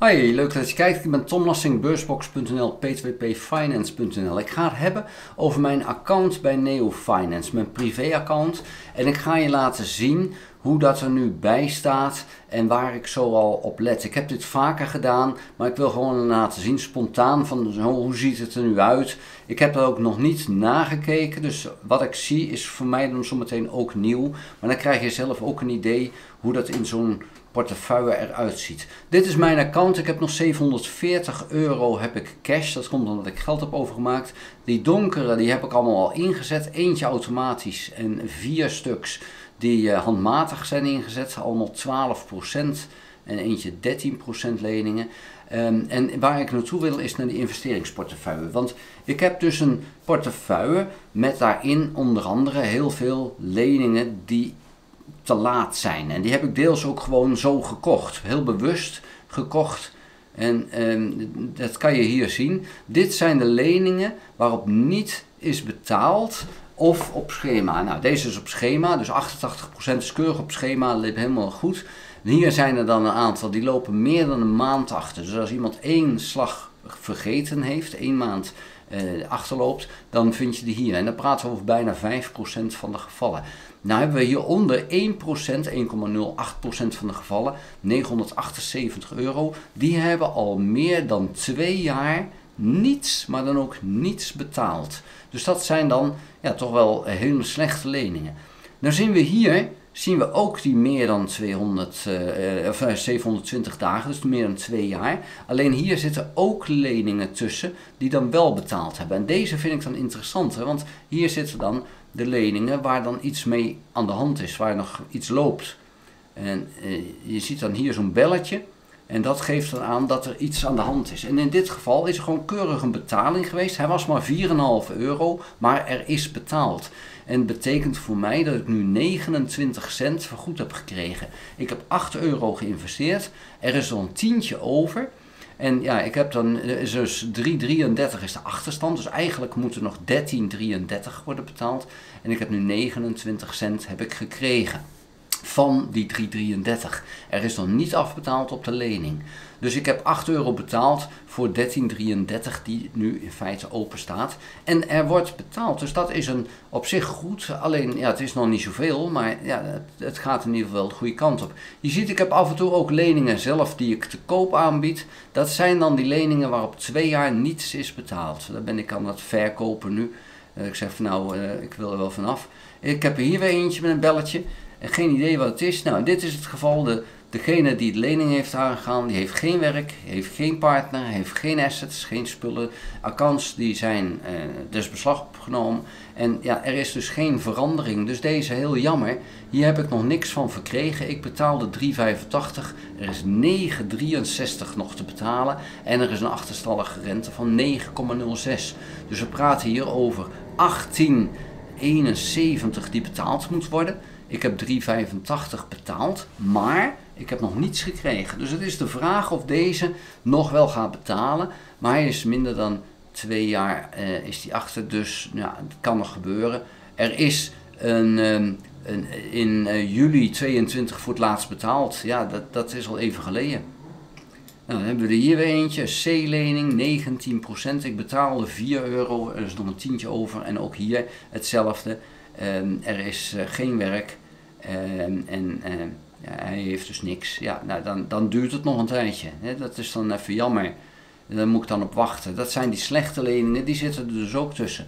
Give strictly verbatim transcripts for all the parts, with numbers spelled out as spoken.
Hoi, leuk dat je kijkt. Ik ben Tom Lassing, beursbox punt n l, p twee p finance punt n l. Ik ga het hebben over mijn account bij Neo Finance, mijn privé-account. En ik ga je laten zien hoe dat er nu bij staat en waar ik zo al op let. Ik heb dit vaker gedaan, maar ik wil gewoon laten zien spontaan van zo, hoe ziet het er nu uit. Ik heb er ook nog niet nagekeken, dus wat ik zie is voor mij dan zometeen ook nieuw. Maar dan krijg je zelf ook een idee hoe dat in zo'n portefeuille eruit ziet. Dit is mijn account. Ik heb nog zevenhonderdveertig euro heb ik cash. Dat komt omdat ik geld heb overgemaakt. Die donkere die heb ik allemaal al ingezet. Eentje automatisch en vier stuks die uh, handmatig zijn ingezet. Allemaal twaalf procent en eentje dertien procent leningen. Um, en waar ik naartoe wil is naar die investeringsportefeuille. Want ik heb dus een portefeuille met daarin onder andere heel veel leningen die te laat zijn. En die heb ik deels ook gewoon zo gekocht. Heel bewust gekocht. En um, dat kan je hier zien. Dit zijn de leningen waarop niet is betaald of op schema. Nou, deze is op schema. Dus achtentachtig procent is keurig op schema. Liep helemaal goed. En hier zijn er dan een aantal die lopen meer dan een maand achter. Dus als iemand één slag vergeten heeft, één maand uh, achterloopt, dan vind je die hier. En dan praten we over bijna vijf procent van de gevallen. Nou hebben we hieronder één procent, één komma nul acht procent van de gevallen, negenhonderdachtenzeventig euro. Die hebben al meer dan twee jaar niets, maar dan ook niets betaald. Dus dat zijn dan ja, toch wel hele slechte leningen. Nou zien we hier, zien we ook die meer dan tweehonderd, uh, of zevenhonderdtwintig dagen, dus meer dan twee jaar. Alleen hier zitten ook leningen tussen die dan wel betaald hebben. En deze vind ik dan interessanter, want hier zitten dan de leningen waar dan iets mee aan de hand is, waar nog iets loopt. En uh, je ziet dan hier zo'n belletje en dat geeft dan aan dat er iets aan de hand is. En in dit geval is er gewoon keurig een betaling geweest. Hij was maar vier komma vijf euro, maar er is betaald. En het betekent voor mij dat ik nu negenentwintig cent vergoed heb gekregen. Ik heb acht euro geïnvesteerd, er is zo'n tientje over. En ja, ik heb dan, dus drie komma drieëndertig is de achterstand, dus eigenlijk moet er nog dertien komma drieëndertig worden betaald. En ik heb nu negenentwintig cent heb ik gekregen van die drie komma drieëndertig. Er is nog niet afbetaald op de lening. Dus ik heb acht euro betaald voor dertien komma drieëndertig die nu in feite open staat. En er wordt betaald, dus dat is een, op zich goed. Alleen, ja, het is nog niet zoveel, maar ja, het, het gaat in ieder geval de goede kant op. Je ziet, ik heb af en toe ook leningen zelf die ik te koop aanbied. Dat zijn dan die leningen waarop twee jaar niets is betaald. Daar ben ik aan het verkopen nu. Ik zeg van nou, ik wil er wel vanaf. Ik heb er hier weer eentje met een belletje. Geen idee wat het is. Nou, dit is het geval. De, degene die de lening heeft aangegaan, die heeft geen werk, heeft geen partner, heeft geen assets, geen spullen. Accounts die zijn eh, dus beslag opgenomen. En ja, er is dus geen verandering. Dus deze heel jammer. Hier heb ik nog niks van verkregen. Ik betaalde drie komma vijfentachtig. Er is negen komma drieënzestig nog te betalen. En er is een achterstallige rente van negen komma nul zes. Dus we praten hier over achttien komma eenenzeventig die betaald moet worden. Ik heb drie komma vijfentachtig betaald, maar ik heb nog niets gekregen. Dus het is de vraag of deze nog wel gaat betalen. Maar hij is minder dan twee jaar uh, is die achter, dus ja, het kan nog gebeuren. Er is een, um, een, in uh, juli tweeëntwintig voor het laatst betaald. Ja, dat, dat is al even geleden. Nou, dan hebben we er hier weer eentje, C-lening, negentien procent. Ik betaalde vier euro, er is nog een tientje over. En ook hier hetzelfde. Um, er is uh, geen werk um, en uh, ja, hij heeft dus niks. Ja, nou, dan, dan duurt het nog een tijdje. Hè? Dat is dan even jammer. Daar moet ik dan op wachten. Dat zijn die slechte leningen, die zitten er dus ook tussen.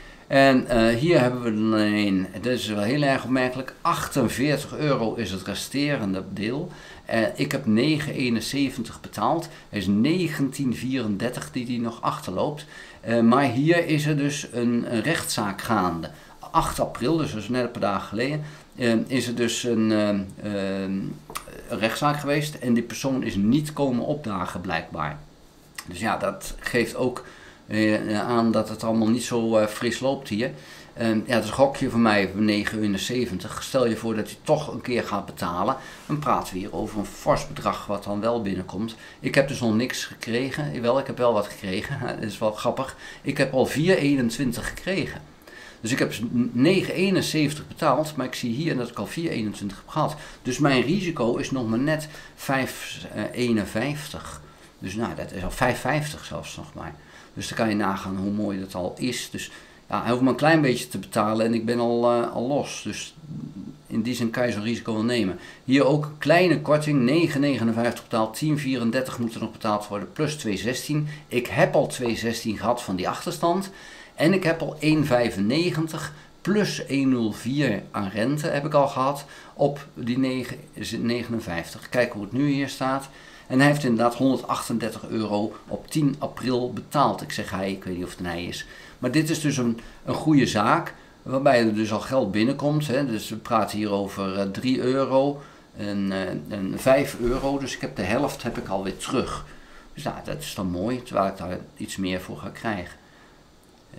En uh, hier hebben we er dan een, dat is wel heel erg opmerkelijk, achtenveertig euro is het resterende deel. Uh, ik heb negen komma eenenzeventig betaald, er is negentien komma vierendertig die die nog achterloopt. Uh, maar hier is er dus een, een rechtszaak gaande. acht april, dus dat is net een paar dagen geleden, uh, is er dus een, uh, uh, een rechtszaak geweest en die persoon is niet komen opdagen blijkbaar. Dus ja, dat geeft ook uh, aan dat het allemaal niet zo uh, fris loopt hier. Uh, ja, het is een gokje voor mij voor negen komma eenenzeventig. Stel je voor dat hij toch een keer gaat betalen. Dan praten we hier over een fors bedrag wat dan wel binnenkomt. Ik heb dus nog niks gekregen. Wel, ik heb wel wat gekregen. Dat is wel grappig. Ik heb al vier komma eenentwintig gekregen. Dus ik heb negen komma eenenzeventig betaald, maar ik zie hier dat ik al vier komma eenentwintig heb gehad. Dus mijn risico is nog maar net vijf komma eenenvijftig. Dus nou, dat is al vijf vijftig zelfs nog maar. Dus dan kan je nagaan hoe mooi dat al is. Dus ja, hij hoeft maar een klein beetje te betalen en ik ben al, uh, al los. Dus in die zin kan je zo'n risico wel nemen. Hier ook een kleine korting, negen negenenvijftig betaald, tien vierendertig moet er nog betaald worden, plus twee zestien. Ik heb al twee zestien gehad van die achterstand. En ik heb al één vijfennegentig plus één nul vier aan rente heb ik al gehad op die negen negenenvijftig. Kijk hoe het nu hier staat. En hij heeft inderdaad honderdachtendertig euro op tien april betaald. Ik zeg hij, ik weet niet of het een hij is. Maar dit is dus een, een goede zaak, waarbij er dus al geld binnenkomt. Hè. Dus we praten hier over uh, drie euro en, uh, en vijf euro. Dus ik heb de helft heb ik alweer terug. Dus nou, dat is dan mooi, terwijl ik daar iets meer voor ga krijgen. Uh,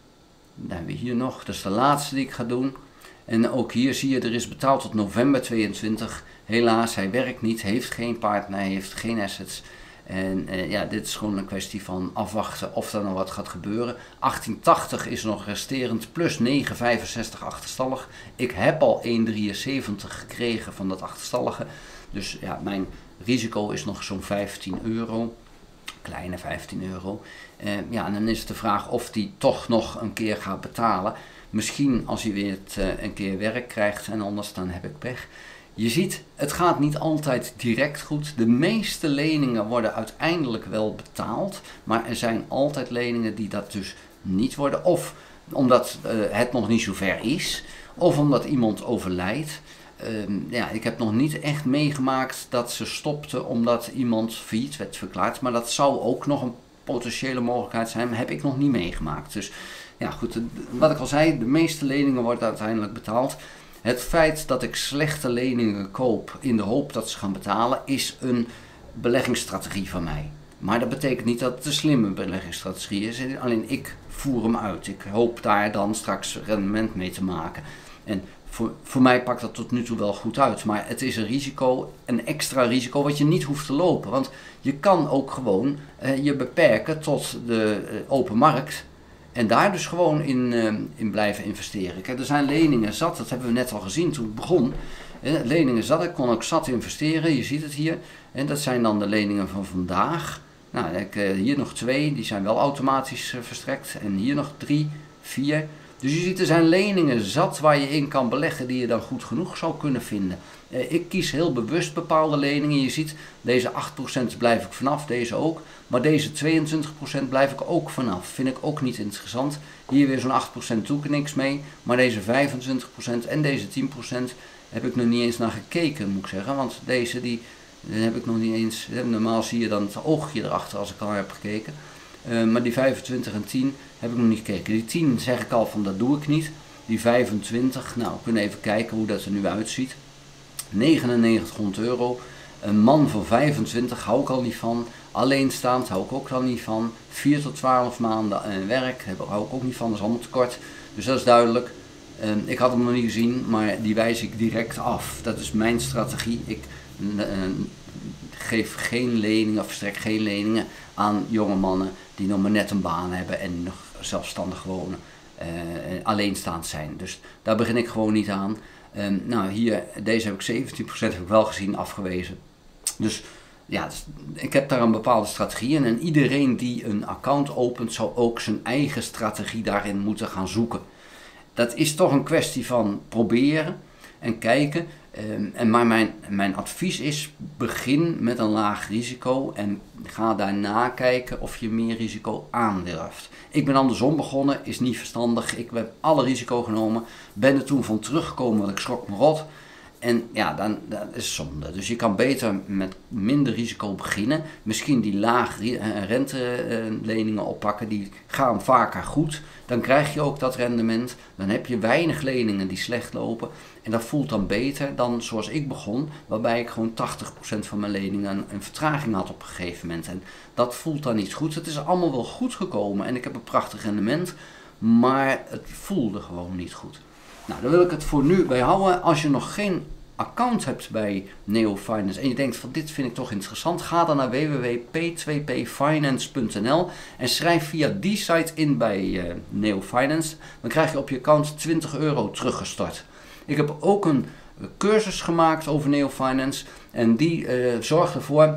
dan hebben we hier nog, dat is de laatste die ik ga doen. En ook hier zie je, er is betaald tot november tweeëntwintig. Helaas, hij werkt niet, heeft geen partner, hij heeft geen assets. En uh, ja, dit is gewoon een kwestie van afwachten of er nog wat gaat gebeuren. achttien tachtig is nog resterend, plus negen vijfenzestig achterstallig. Ik heb al één drieënzeventig gekregen van dat achterstallige. Dus ja, mijn risico is nog zo'n vijftien euro. Kleine vijftien euro. Uh, ja, en dan is het de vraag of die toch nog een keer gaat betalen. Misschien als hij weer het, uh, een keer werk krijgt en anders dan heb ik pech. Je ziet, het gaat niet altijd direct goed. De meeste leningen worden uiteindelijk wel betaald. Maar er zijn altijd leningen die dat dus niet worden. Of omdat uh, het nog niet zo ver is. Of omdat iemand overlijdt. Uh, ja, ik heb nog niet echt meegemaakt dat ze stopte omdat iemand failliet werd verklaard. Maar dat zou ook nog een potentiële mogelijkheid zijn. Maar heb ik nog niet meegemaakt. Dus ja goed, wat ik al zei, de meeste leningen worden uiteindelijk betaald. Het feit dat ik slechte leningen koop in de hoop dat ze gaan betalen is een beleggingsstrategie van mij. Maar dat betekent niet dat het een slimme beleggingsstrategie is. Alleen ik voer hem uit. Ik hoop daar dan straks rendement mee te maken. En voor, voor mij pakt dat tot nu toe wel goed uit. Maar het is een risico, een extra risico wat je niet hoeft te lopen. Want je kan ook gewoon uh, je beperken tot de uh, open markt. En daar dus gewoon in, uh, in blijven investeren. Kijk, er zijn leningen zat, dat hebben we net al gezien toen het begon. Eh, leningen zat, ik kon ook zat investeren, je ziet het hier. En dat zijn dan de leningen van vandaag. Nou, ik, uh, hier nog twee, die zijn wel automatisch uh, verstrekt. En hier nog drie, vier. Dus je ziet, er zijn leningen zat waar je in kan beleggen die je dan goed genoeg zou kunnen vinden. Uh, ik kies heel bewust bepaalde leningen. Je ziet, deze acht procent blijf ik vanaf, deze ook. Maar deze tweeëntwintig procent blijf ik ook vanaf. Vind ik ook niet interessant. Hier weer zo'n acht procent doe ik niks mee. Maar deze vijfentwintig procent en deze tien procent heb ik nog niet eens naar gekeken, moet ik zeggen. Want deze die, die heb ik nog niet eens. Normaal zie je dan het oogje erachter als ik al heb gekeken. Uh, maar die vijfentwintig en tien heb ik nog niet gekeken. Die tien zeg ik al van dat doe ik niet. Die vijfentwintig, nou we kunnen even kijken hoe dat er nu uitziet. negenennegentighonderd euro. Een man van vijfentwintig hou ik al niet van. Alleenstaand hou ik ook al niet van. vier tot twaalf maanden en werk hou ik ook niet van. Dat is allemaal te kort. Dus dat is duidelijk. Uh, ik had hem nog niet gezien, maar die wijs ik direct af. Dat is mijn strategie. Ik uh, geef geen leningen of verstrek geen leningen aan jonge mannen die nog maar net een baan hebben en nog zelfstandig wonen. Uh, alleenstaand zijn. Dus daar begin ik gewoon niet aan. Um, nou hier, deze heb ik zeventien procent heb ik wel gezien, afgewezen. Dus ja, dus, ik heb daar een bepaalde strategie in. En iedereen die een account opent, zou ook zijn eigen strategie daarin moeten gaan zoeken. Dat is toch een kwestie van proberen en kijken. Um, en maar mijn, mijn advies is, begin met een laag risico en ga daarna kijken of je meer risico aandurft. Ik ben andersom begonnen, is niet verstandig. Ik heb alle risico genomen, ben er toen van teruggekomen, want ik schrok me rot. En ja, dan, dat is zonde. Dus je kan beter met minder risico beginnen. Misschien die laag renteleningen oppakken, die gaan vaker goed. Dan krijg je ook dat rendement. Dan heb je weinig leningen die slecht lopen. En dat voelt dan beter dan zoals ik begon, waarbij ik gewoon tachtig procent van mijn leningen een vertraging had op een gegeven moment. En dat voelt dan niet goed. Het is allemaal wel goed gekomen en ik heb een prachtig rendement, maar het voelde gewoon niet goed. Nou, daar wil ik het voor nu bij houden. Als je nog geen account hebt bij Neo Finance en je denkt van dit vind ik toch interessant, ga dan naar w w w punt p twee p finance punt n l en schrijf via die site in bij uh, Neo Finance. Dan krijg je op je account twintig euro teruggestort. Ik heb ook een cursus gemaakt over Neo Finance en die uh, zorgt ervoor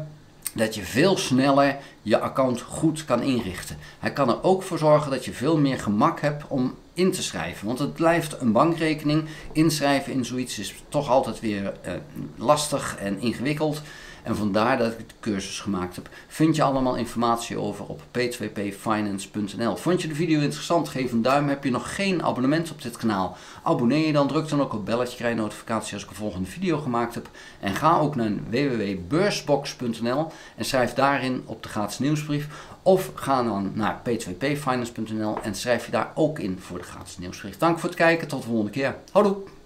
dat je veel sneller je account goed kan inrichten. Hij kan er ook voor zorgen dat je veel meer gemak hebt om in te schrijven. Want het blijft een bankrekening. Inschrijven in zoiets is toch altijd weer eh, lastig en ingewikkeld. En vandaar dat ik de cursus gemaakt heb. Vind je allemaal informatie over op p twee p finance punt n l. Vond je de video interessant? Geef een duim. Heb je nog geen abonnement op dit kanaal? Abonneer je dan. Druk dan ook op belletje. Krijg je notificatie als ik een volgende video gemaakt heb. En ga ook naar w w w punt beursbox punt n l en schrijf daarin op de gratis nieuwsbrief. Of ga dan naar p twee p finance punt n l en schrijf je daar ook in voor de gratis nieuwsbrief. Dank voor het kijken. Tot de volgende keer. Houdoe!